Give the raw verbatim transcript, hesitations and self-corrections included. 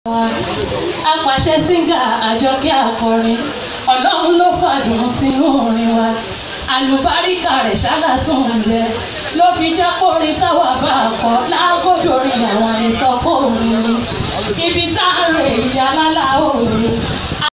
apàṣẹ síngà Àjọkẹ́ akọrin Ọlọ́run ló fàdùn sínú orin wa àlùbáríkà rẹ̀ ṣálà tún jẹ ló fi jẹ́ kórin táwa bá kọ lágòdòrin àwọn ẹ̀sọ́